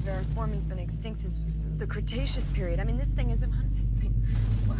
Variformin's been extinct since the Cretaceous period. I mean, this thing isn't this thing. What?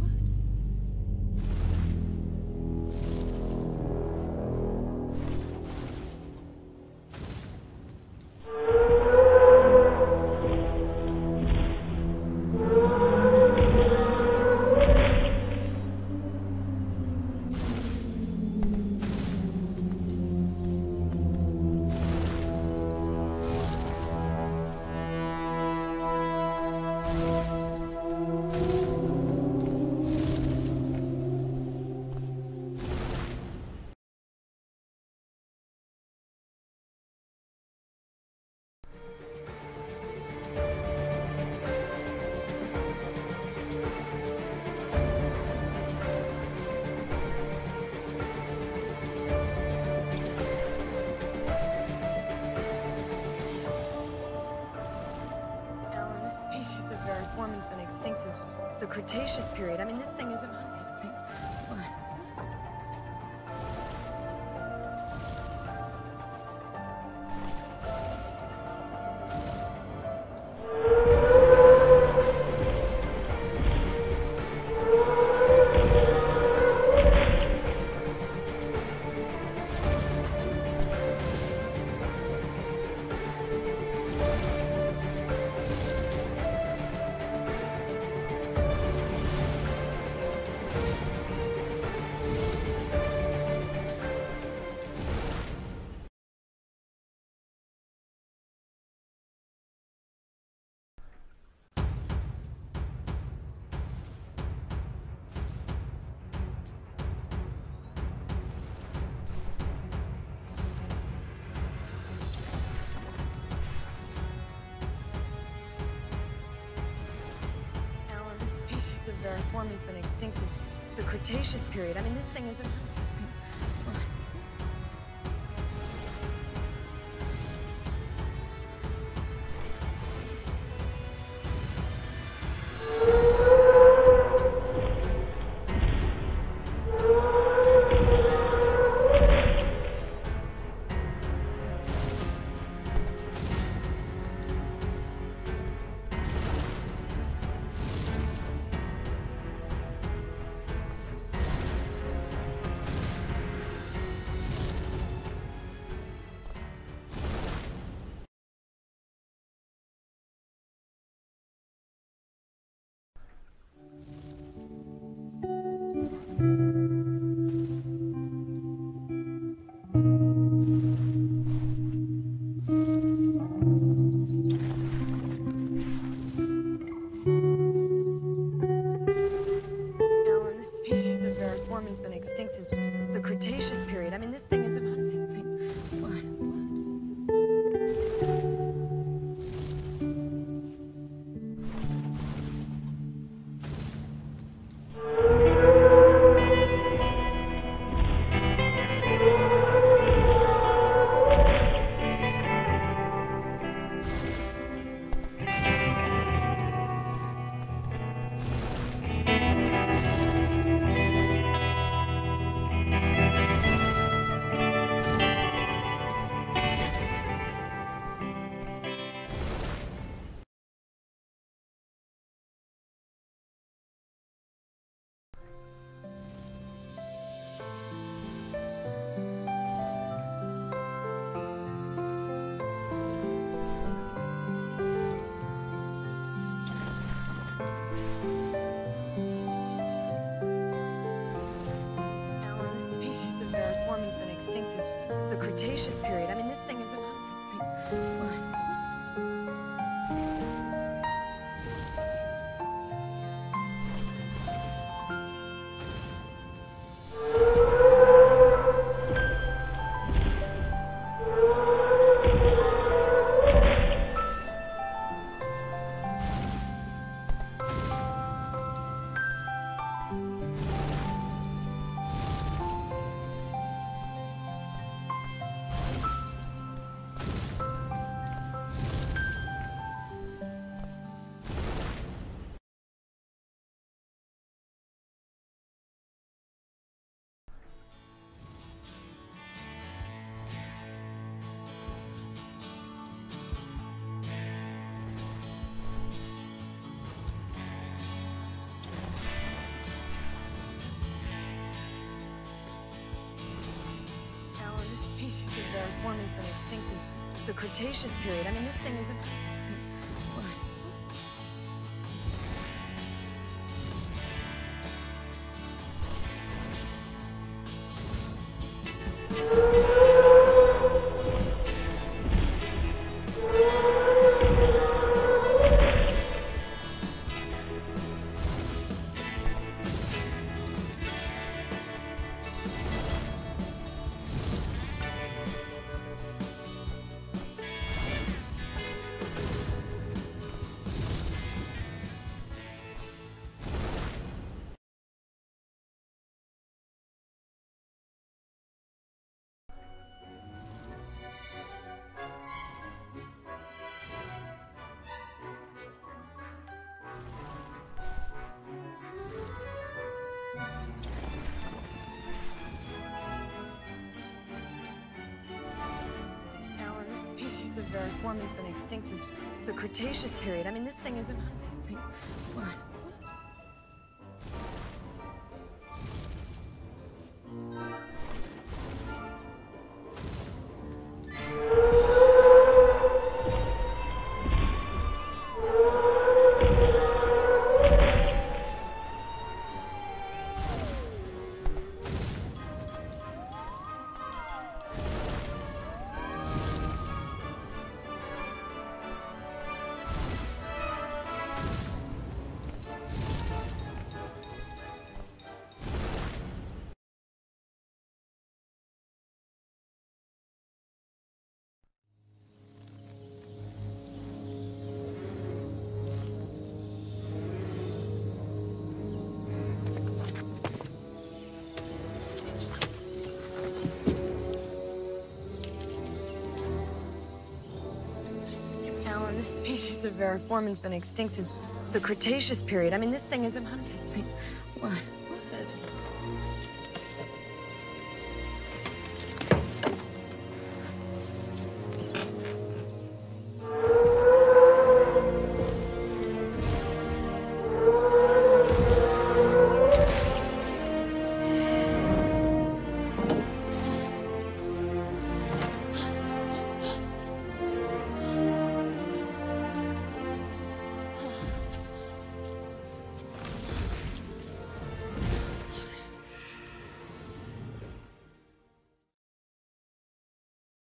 Variformin's been extinct since the Cretaceous period. I mean, this thing isn't this thing. What? Species of Variformin's been extinct since the Cretaceous period. I mean, this thing isn't this thing. What? Species of Variformin's been extinct since the Cretaceous period. I mean, this thing isn't this thing. What? Variformin's been extinct since the Cretaceous period. I mean, this thing isn't this thing. What? variformin's been extinct since the Cretaceous period. I mean, this thing is a... What? Species of variformin's been extinct since the Cretaceous period. I mean, this thing is this thing. What? This species of variformin's been extinct since the Cretaceous period. I mean, this thing is this thing. What?